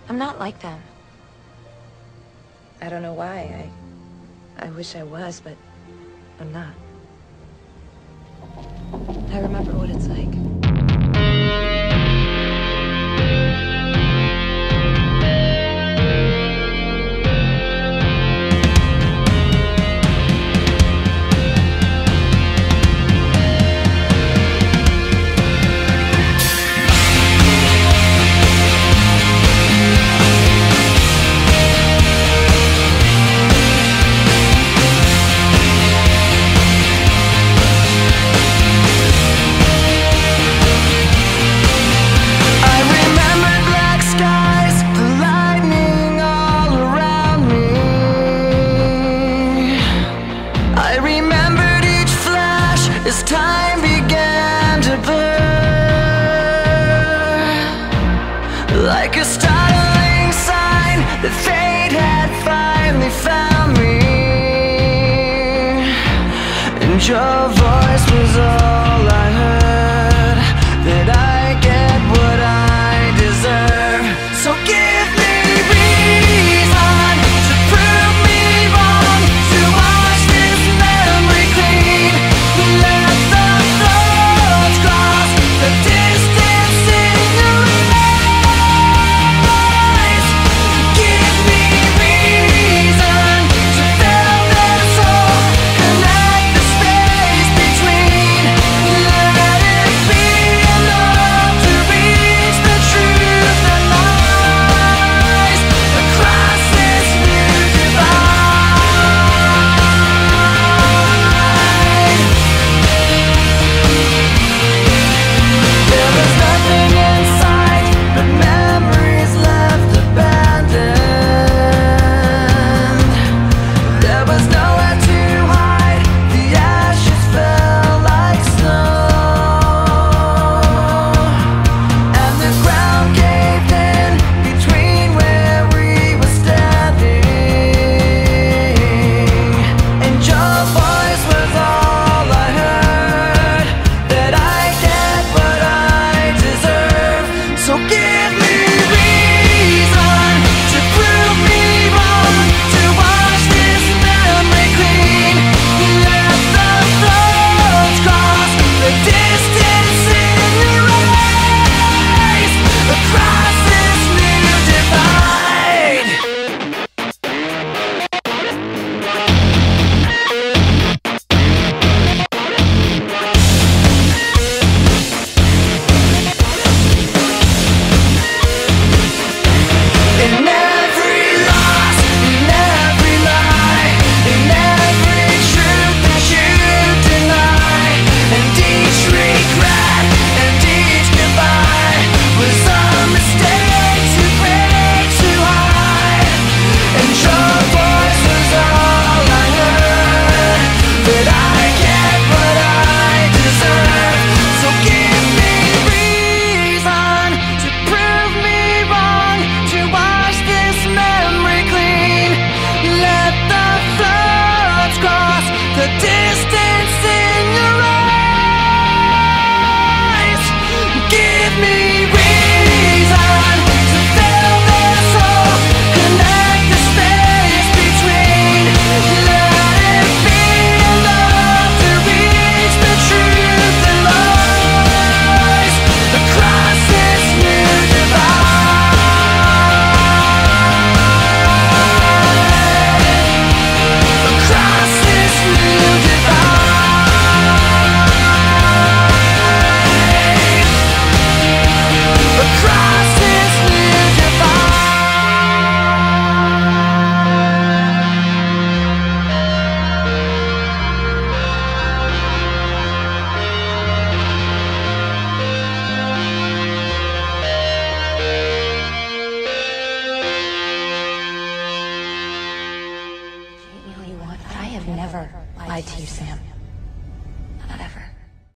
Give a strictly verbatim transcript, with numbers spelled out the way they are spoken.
I'm not like them. I don't know why. I... I wish I was, but I'm not. I remember what it's like. As time began to blur, like a startling sign that fate had finally found me, and your voice was all I heard, that I get what I deserve. So give me reason to prove me wrong, to wash this memory clean. Let the floods cross the distance in your eyes. Give me reason to fill this hole, connect the space between. Let it be enough to reach the truth that lies across this new divide. There was nothing in sight but memories left abandoned. There was nowhere to hide, the ashes fell like snow, and the ground caved in between where we were standing, and your voice was all I heard, that I get what I deserve. So give me